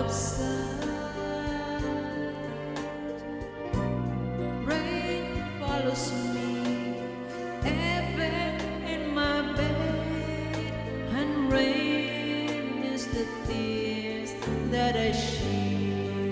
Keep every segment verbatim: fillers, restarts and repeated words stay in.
upside. Rain follows me even in my bed, and rain is the tears that I shed.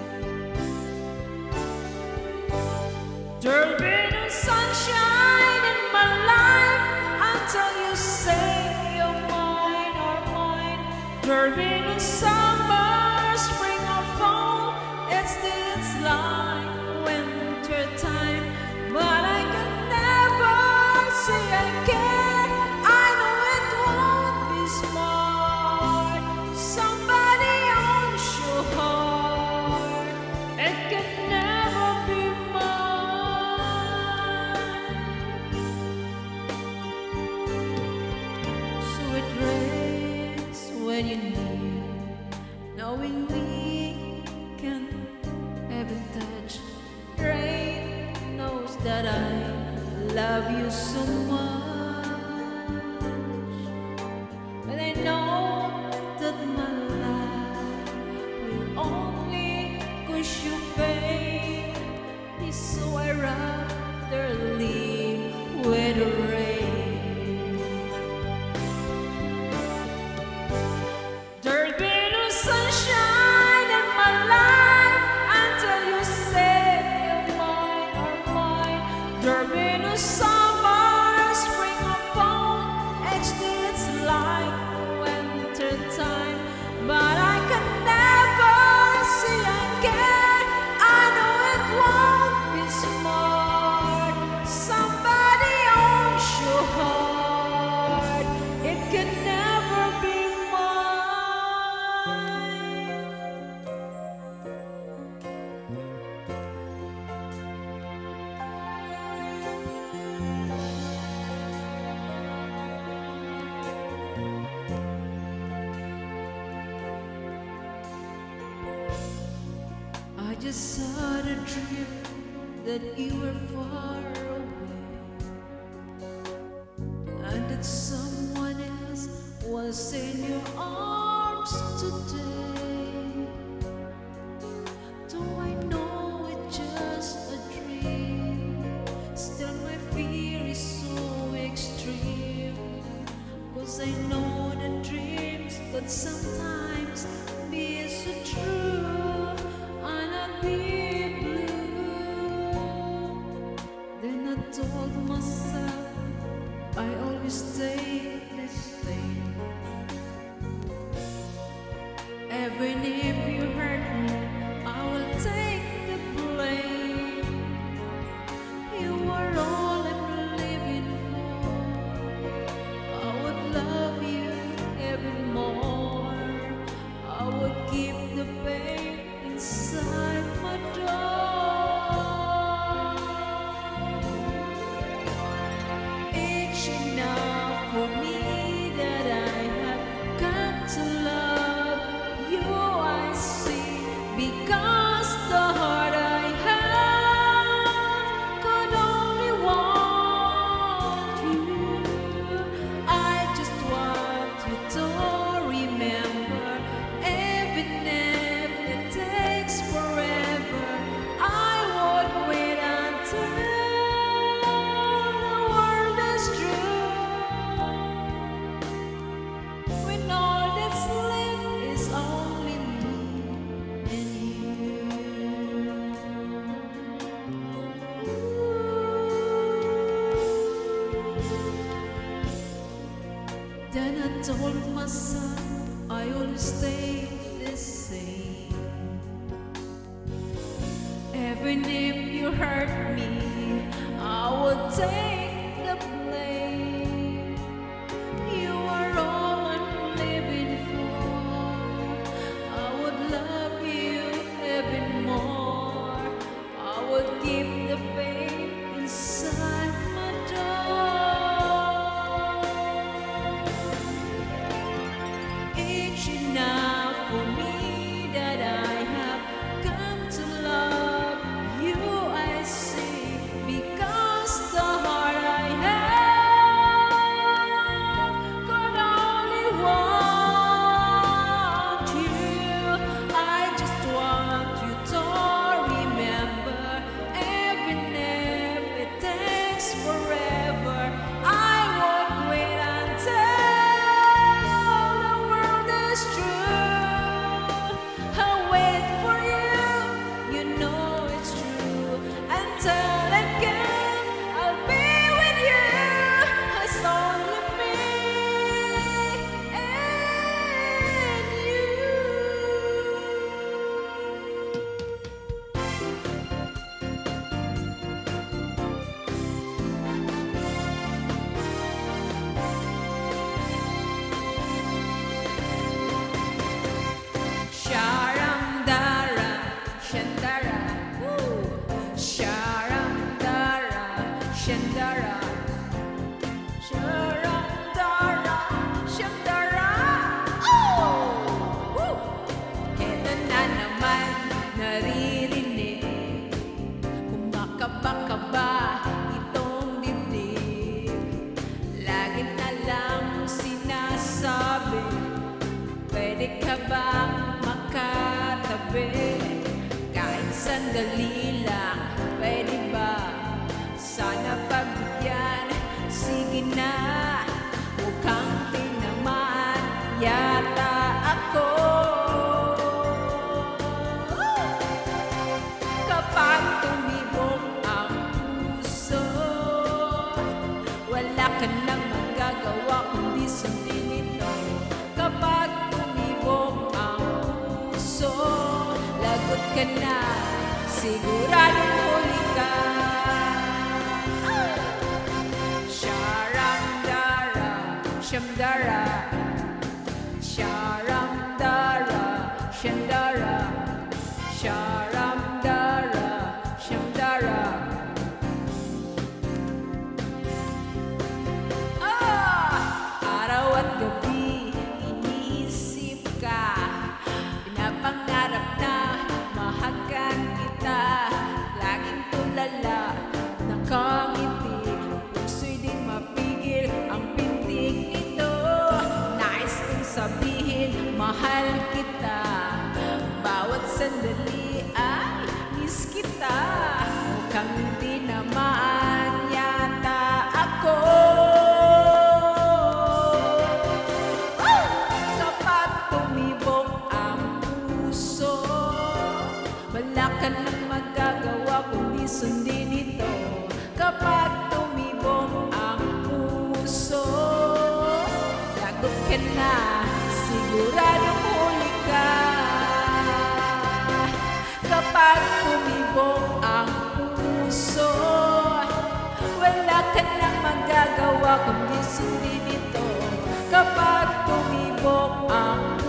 There'll be no sunshine in my life until you say you're mine or mine. There'll be no summer, spring or fall. It's this like winter time, but I can never say again. I know it won't be smart. Somebody owns your heart. It can never be mine. So it rains when you need, knowing we can even touch. Rain knows that I love you so much, but I know that my life will only cause you pain. So I rather live with the rain. There'll be no sunshine in my life until you say you're mine or mine. There'll be no summer, spring or fall. It's it's like winter time, but I can never see again. I know it won't be smart. Somebody owns your heart. It can never be mine. I just saw the dream that you were far away, and that someone else was in your arms today. Though I know it's just a dream, still my fear is so extreme. Cause I know the dreams could sometimes be so true, and I'd be blue. Then I told myself I always stay the same. Even if you hurt me, I will take the blame. You are all I'm living for. I would love you even more. I would keep the pain inside my door. It's enough for me that I have come to love you, I see, because the heart I have could only want you. I just want you to remember, even if it takes forever, I would wait until the world is through. When all that's left is only me and you. Then I told myself I always stay the same. Even if you hurt me, I would take the blame. You are all I'm living for. I would love you even more. I would keep the pain inside my door. It's enough for me that I have come to love you, I see, because the heart Pwede ka bang makatabi? Kahit sandali lang, pwede ba? Sana pagbigyan, sige na. Mukhang tinamaan yata ako. Kapag tumibok ang puso, wala ka nang magagawa kundi sundin ito. Kapag tumibok ang puso, lagot ka na, siguradong huli ka. Sharamdara, shamdara, sharamdara, shandara, sharamdara, shamdara. Araw at gabi, iniisip ka. Pinapangarap na mahagan kita. Laging tulala, nakangiti. Puso'y di mapigil ang pintig nito. Nais kong sabihin, mahal kita. Bawat sandali ay miss kita. Mukhang tinamaan yata ako. Wala ka nang magagawa kundi sundin ito. Kapag tumibok ang puso, lagot ka na, siguradong huli ka. Kapag tumibok ang puso, wala ka nang magagawa kundi sundin ito. Kapag tumibok ang